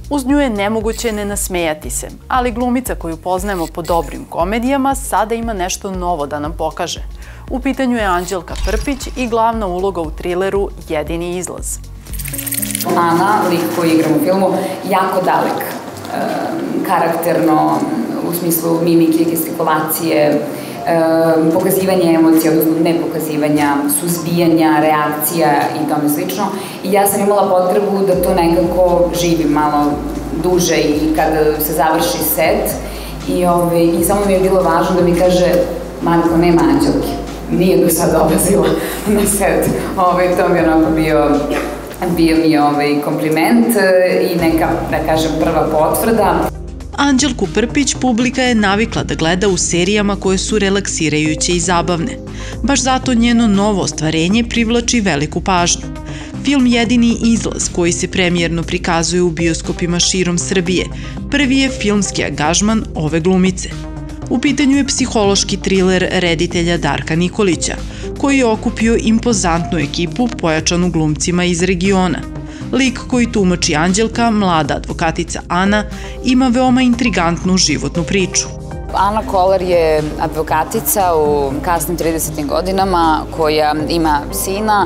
Uz nju je nemoguće ne nasmejati se, ali glumica koju poznajemo po dobrim komedijama sada ima nešto novo da nam pokaže. U pitanju je Anđelka Prpić i glavna uloga u trileru Jedini izlaz. Ana, lik koji igram u filmu, jako dalek, karakterno, u smislu mimike, gestikulacije, pokazivanja emocija, odnosno nepokazivanja, suzbijanja, reakcija i tome slično. I ja sam imala potrebu da to nekako živim malo duže i kada se završi set. I samo mi je bilo važno da mi kaže: Marko, nema Anđelke. Nije do sad dolazila na set. To mi je onako bio mi kompliment i neka, da kažem, prva potvrda. Anđelku Prpić publika je navikla da gleda u serijama koje su relaksirajuće i zabavne. Baš zato njeno novo ostvarenje privlači veliku pažnju. Film Jedini izlaz, koji se premijerno prikazuje u bioskopima širom Srbije, prvi je filmski angažman ove glumice. U pitanju je psihološki triler reditelja Darka Nikolića, koji je okupio impozantnu ekipu pojačanu glumcima iz regiona. Lik koji tumači Anđelka, mlada advokatica Ana, ima veoma intrigantnu životnu priču. Ana Kolar je advokatica u kasnim 30. godinama koja ima sina,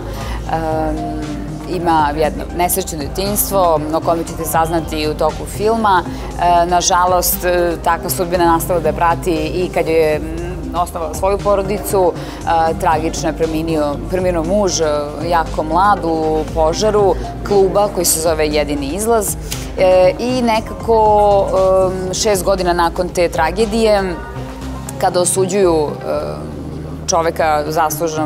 ima jedno nesrećno detinjstvo o kome ćete saznati u toku filma. Nažalost, takva sudbina nastavila da je prati i kad je osnovala svoju porodicu. Tragično je preminuo muž, jako mlad, u požaru kluba koji se zove Jedini izlaz. I nekako 6 godina nakon te tragedije, kada osuđuju čoveka zasluženog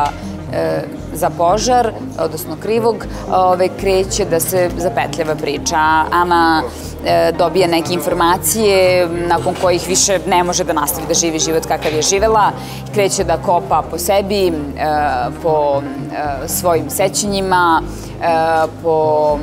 za požar, odnosno krivog, kreće da se zapetljava priča. Ana dobija neke informacije nakon kojih više ne može da nastavi da živi život kakav je živela. Kreće da kopa po sebi, po svojim sećanjima, po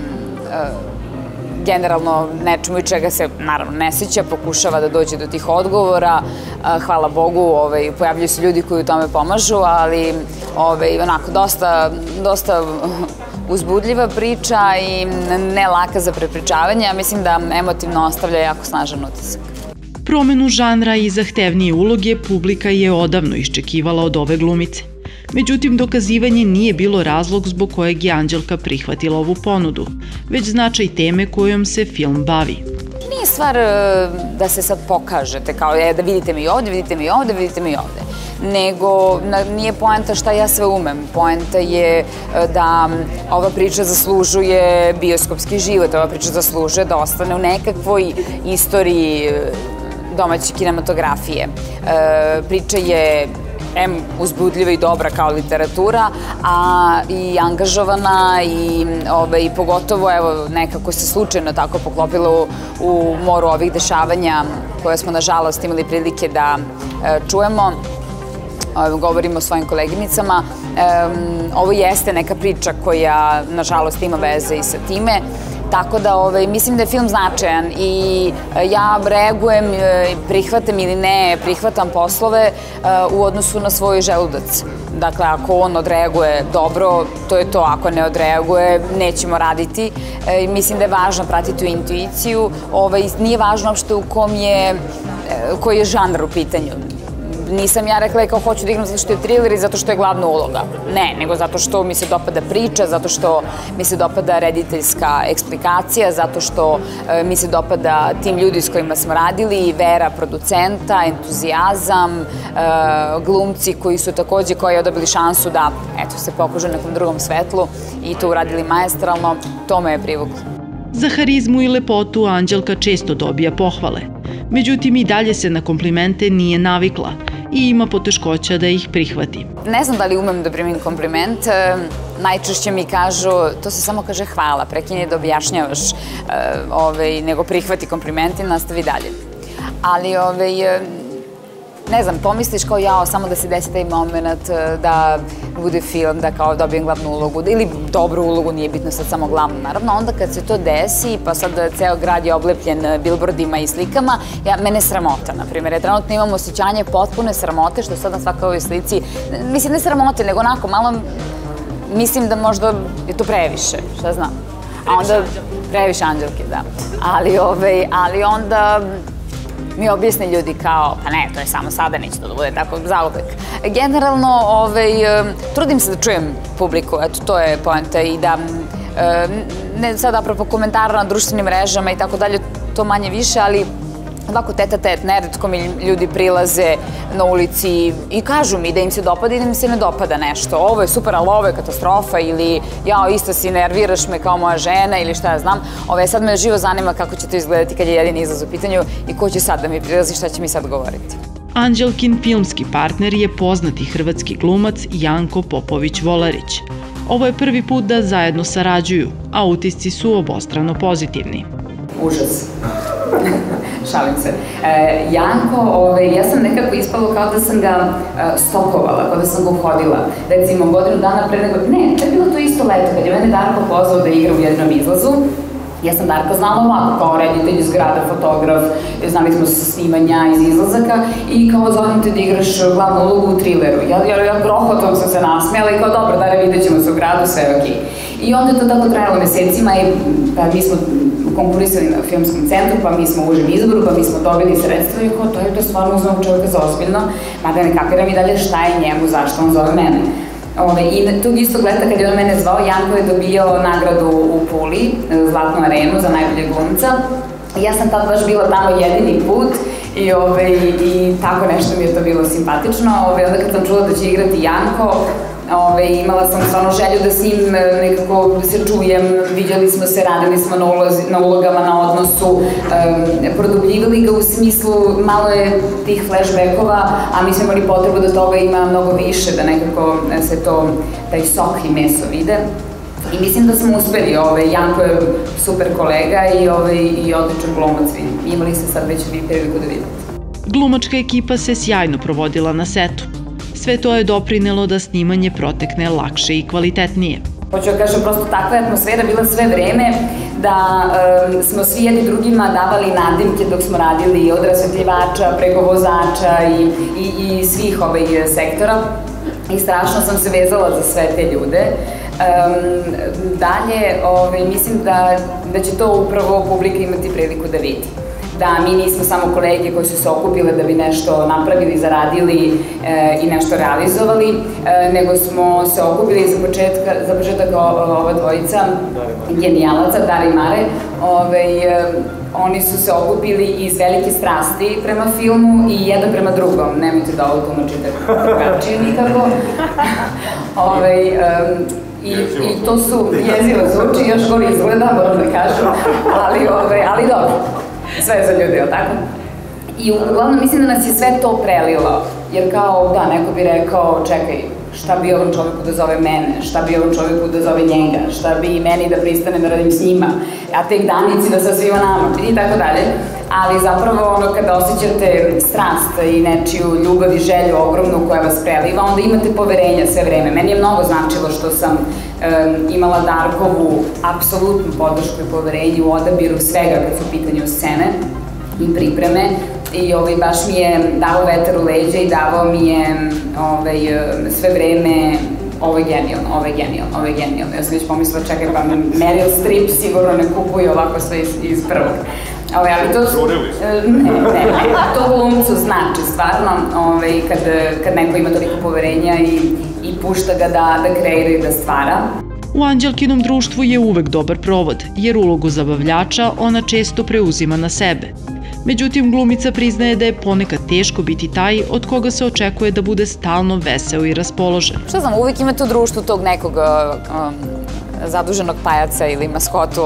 generalno nečemu i čega se naravno ne seća, pokušava da dođe do tih odgovora. Hvala Bogu, pojavljuju se ljudi koji u tome pomažu, ali onako dosta uzbudljiva priča i ne laka za prepričavanje, a mislim da emotivno ostavlja jako snažan utisak. Promenu žanra i zahtevnije uloge publika je odavno iščekivala od ove glumice. Međutim, dokazivanje nije bilo razlog zbog kojeg je Anđelka prihvatila ovu ponudu, već značaj teme kojom se film bavi. Nije stvar da se sad pokažete, kao da vidite me i ovde, vidite me i ovde, vidite me i ovde. Nego nije poenta šta ja sve umem. Poenta je da ova priča zaslužuje bioskopski život, ova priča zaslužuje da ostane u nekakvoj istoriji domaće kinematografije. Priča je uzbudljiva i dobra kao literatura, a i angažovana i pogotovo nekako se slučajno tako poklopilo u moru ovih dešavanja koje smo nažalost imali prilike da čujemo. Govorimo o svojim koleginicama. Ovo jeste neka priča koja nažalost ima veze i sa time. Tako da mislim da je film značajan i ja reagujem, prihvatam ili ne, prihvatam poslove u odnosu na svoj želudac. Dakle, ako on odreaguje dobro, to je to. Ako ne odreaguje, nećemo raditi. Mislim da je važno pratiti tu intuiciju. Nije važno uopšte koji je žanr u pitanju. Nisam ja rekla kao hoću da igram zato što je thriller i zato što je glavna uloga. Ne, nego zato što mi se dopada priča, zato što mi se dopada rediteljska eksplikacija, zato što mi se dopada tim ljudi s kojima smo radili, vera producenta, entuzijazam, glumci koji su takođe dobili šansu da se pokažu na nekom drugom svetlu i to uradili maestralno. To me je privuklo. Za harizmu i lepotu Anđelka često dobija pohvale. Međutim, i dalje se na komplimente nije navikla i ima poteškoća da ih prihvati. Ne znam da li umem da primim kompliment. Najčešće mi kažu, to se samo kaže hvala, prekini da objašnjavaš, nego prihvati kompliment i nastavi dalje. Ali, ne znam, pomisliš kao jao, samo da se desi taj moment da bude film, da kao dobijem glavnu ulogu ili dobru ulogu, nije bitno sad samo glavnu. Naravno, onda kad se to desi, pa sad ceo grad je oblepljen bilbordima i slikama, mene sramota, na primjer. Ja trenutno imam osjećanje potpune sramote, što sad na svakoj ovoj slici, mislim ne sramote, nego onako malo mislim da možda je to previše, šta znam. a onda previše anđelke, da. Ali onda mi objasne ljudi kao, pa ne, to je samo sada, neće to da bude tako zauvek. Generalno, trudim se da čujem publiku, eto, to je poenta i da, ne sad apropo komentara na društvenim mrežama i tako dalje, to manje više, ali ovako tete-a-tete, neretko mi ljudi prilaze na ulici i kažu mi da im se dopada i da im se ne dopada nešto. Ovo je super, ali ovo je katastrofa ili jao, isto si nerviraš me kao moja žena ili šta ja znam. Sad me živo zanima kako će to izgledati kad je jedini izlaz u pitanju i ko će sad da mi prilazi, šta će mi sad govoriti. Anđelkin filmski partner je poznati hrvatski glumac Janko Popović-Volarić. Ovo je prvi put da zajedno sarađuju, a utisci su obostrano pozitivni. Užas. Šalim se. Janko, ja sam nekako ispalo kao da sam ga stokovala, kao da sam ga uhodila. Recimo, godinu dana pre nego... Ne, to je bilo to isto leto, kad je mene Darko pozvao da igra u jednom izlazu. Ja sam Darka znala ovako, kao reditelj iz grada, fotograf, znali smo se snimanja iz izlazaka i kao zovem te da igraš glavnu ulogu u trileru. Ja grohotom sam se nasmijala i kao dobro, dare, vidjet ćemo se u gradu, sve je okej. I onda je to tako trajalo mesecima i mi smo konkurisali na filmskom centru, pa mi smo u užem izboru, pa mi smo dobili sredstva i kao to je stvarno uzmano čovjeka za ozbiljno, mada ne kapiram i dalje šta je njemu, zašto on zove mene. I tog istog leta kad je on mene zvao, Janko je dobijao nagradu u Puli, Zlatnu arenu za najboljeg glumca. Ja sam tad baš bila tamo jedini put i tako nešto mi je to bilo simpatično. Onda kad sam čula da će igrati Janko, imala sam stvarno želju da s njim nekako se čujem, viđali smo se, radili smo na ulogama, na odnosu, produbljivali ga u smislu, malo je tih flashbackova, a mi smo imali potrebu da toga ima mnogo više, da nekako se to, taj sok i meso vide. I mislim da smo uspeli, Janko je super kolega i odličan glumac, imali ste sad već priliku da vidite. Glumačka ekipa se sjajno provodila na setu. Sve to je doprinelo da snimanje protekne lakše i kvalitetnije. Hoću da kažem, prosto takva je atmosfera bila sve vreme da smo svi jedni drugima davali nadimke dok smo radili od rasvetljivača preko vozača i svih sektora i strašno sam se vezala za sve te ljude. Dalje, mislim da će to upravo publika imati priliku da vidi. Da mi nismo samo kolege koji su se okupile da bi nešto napravili, zaradili i nešto realizovali, nego smo se okupili za početak ova dvojica genijalaca, Dara i Mare. Oni su se okupili iz velike strasti prema filmu i jedan prema drugom. Nemojte da ovo tumačite drugačije nikako. I to su jezivo zvuči, još gori izgleda, moram da kažem, ali dobro. Sve je za ljudi, jel tako? I uglavnom mislim da nas je sve to prelilo, jer kao, da, neko bi rekao, čekaj, šta bi ovom čoveku da zove mene, šta bi ovom čoveku da zove njega, šta bi meni da pristane da radim s njima, a tek danici da sa svima nama, i tako dalje. Ali zapravo kada osjećate strast i nečiju ljubav i želju ogromnu koja vas preliva, onda imate poverenja sve vreme. Meni je mnogo značilo što sam imala Darkovu apsolutnu podršku i poverenje u odabiru svega kad su u pitanju scene i pripreme. I baš mi je dao vetar u leđa i davao mi je sve vreme ovo je genijalno, ovo je genijalno, ovo je genijalno. Ja sam već pomislila, čekaj, pa Meryl Streep sigurno ne kupuje ovako sve iz prvog. Ali to... Ne, to glumcu znači stvarno, kad neko ima toliko poverenja i pušta ga da kreira i da stvara. U Anđelkinom društvu je uvek dobar provod, jer ulogu zabavljača ona često preuzima na sebe. Međutim, glumica priznaje da je ponekad teško biti taj od koga se očekuje da bude stalno veseo i raspoložen. Šta znam, uvijek imate u društvu tog nekog zaduženog pajaca ili maskotu.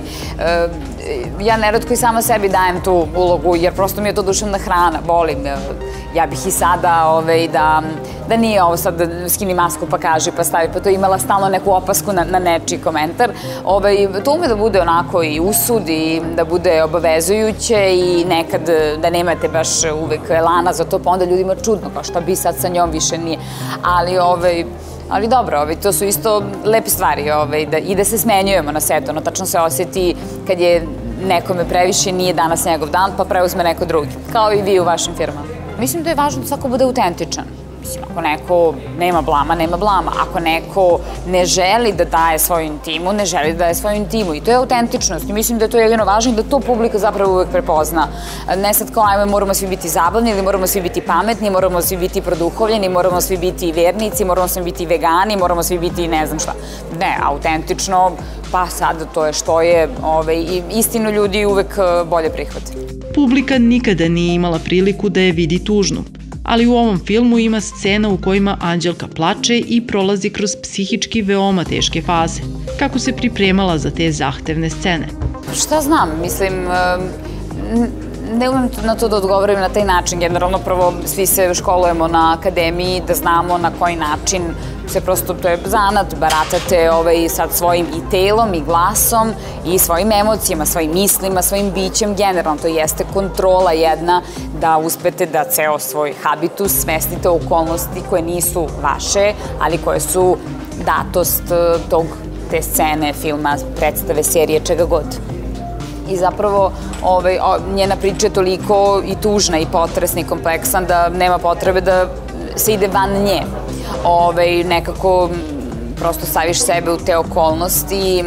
Ja neretko i sama sebi dajem tu ulogu, jer prosto mi je to duševna hrana, volim. Ja bih i sada da nije ovo sad skini masku pa kaži pa stavi, pa to imala stalno neku opasku na nečiji komentar. To ume da bude onako i usud i da bude obavezujuće i nekad da nemate baš uvek elana za to, pa onda ljudima čudno, kao šta bi sad sa njom više nije. Ali dobro, to su isto lepe stvari i da se smenjujemo na setu, ono tačno se osjeti kad je nekome previše, nije danas njegov dan, pa preuzme neko drugi, kao i vi u vašim firmama. Mislim da je važno da svako bude autentičan. Mislim, ako neko nema blama, nema blama. Ako neko ne želi da daje svoju intimu, ne želi da daje svoju intimu. I to je autentičnost. I mislim da je to jedino važno i da to publika zapravo uvek prepozna. Ne sad kao, ajme, moramo svi biti zabavni, ili moramo svi biti pametni, moramo svi biti produhovljeni, moramo svi biti vernici, moramo svi biti vegani, moramo svi biti ne znam šta. Ne, autentično, pa sad to je što je, i istinu ljudi uvek bolje prihvate. Publika nikada nije imala priliku da je vidi tužnu, ali u ovom filmu ima scena u kojima Anđelka plače i prolazi kroz psihički veoma teške faze. Kako se pripremala za te zahtevne scene? Šta znam, mislim, ne umem na to da odgovorim na taj način. Generalno, prvo, svi se školujemo na akademiji, da znamo na koji način se prosto, to je zanat, baratate sad svojim i telom i glasom i svojim emocijama, svojim mislima, svojim bićem. Generalno, to jeste kontrola jedna da uspete da ceo svoj habitus smestite u okolnosti koje nisu vaše, ali koje su datost te scene, filma, predstave, serije, čega god. I zapravo njena priča je toliko i tužna i potresna i kompleksan da nema potrebe da se ide van nje. Nekako prosto staviš sebe u te okolnosti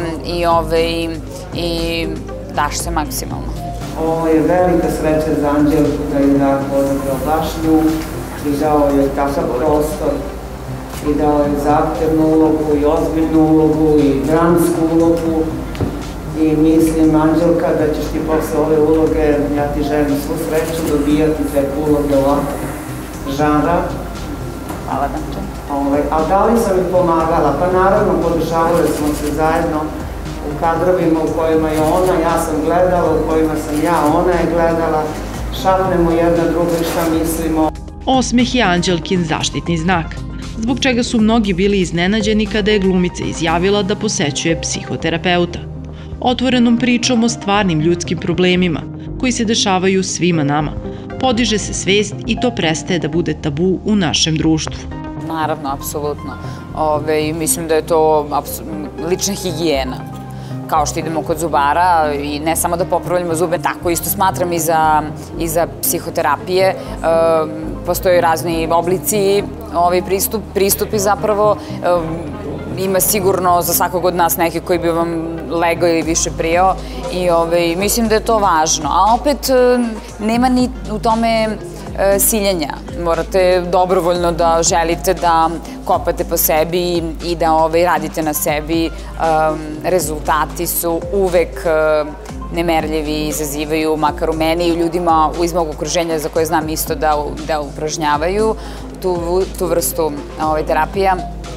i daš se maksimalno. Ovo je velika sreća za Anđelku da je da odabrao baš nju i dao je takav prostor i dao je zahtevnu ulogu i ozbiljnu ulogu i dramsku ulogu. I mislim, Anđelka, da ćeš ti posle ove uloge, ja ti želim svu sreću, dobijati te uloge ovakvog žanra. Hvala vam to. A da li sam mi pomagala? Pa naravno, podržavali smo se zajedno u kadrovima u kojima je ona, ja sam gledala, u kojima sam ja, ona je gledala. Šapnemo jedna druga i šta mislimo. Osmeh je Anđelkin zaštitni znak, zbog čega su mnogi bili iznenađeni kada je glumica izjavila da posećuje psihoterapeuta. Otvorenom pričom o stvarnim ljudskim problemima koji se dešavaju svima nama. Podiže se svest i to prestaje da bude tabu u našem društvu. Naravno, apsolutno. Mislim da je to lična higijena. Kao što idemo kod zubara i ne samo da popravljamo zube, tako isto smatram i za psihoterapije. Postoje razni oblici, pristupi zapravo. Ima sigurno za svakog od nas neki koji bi vam legao ili više prijao i mislim da je to važno. A opet nema ni u tome siljenja. Morate dobrovoljno da želite da kopate po sebi i da radite na sebi. Rezultati su uvek nemerljivi i izazivaju, makar u meni i u ljudima iz mog okruženja za koje znam isto da upražnjavaju tu vrstu terapija.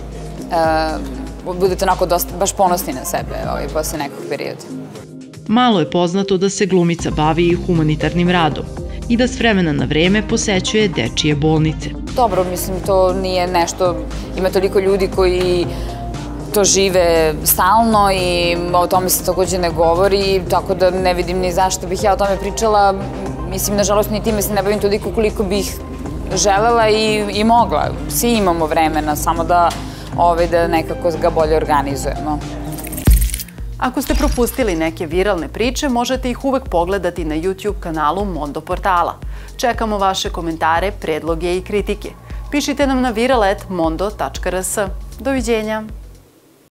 Budete onako baš ponosni na sebe posle nekog perioda. Malo je poznato da se glumica bavi i humanitarnim radom i da s vremena na vreme posećuje dečije bolnice. Dobro, mislim, to nije nešto, ima toliko ljudi koji to žive stalno i o tome se takođe ne govori, tako da ne vidim ni zašto bih ja o tome pričala. Mislim, nažalost, ni time se ne bavim toliko koliko bih želela i mogla. Svi imamo vremena, samo da nekako ga bolje organizujemo. Ako ste propustili neke viralne priče, možete ih uvek pogledati na YouTube kanalu Mondo portala. Čekamo vaše komentare, predloge i kritike. Pišite nam na viral@mondo.rs. Doviđenja!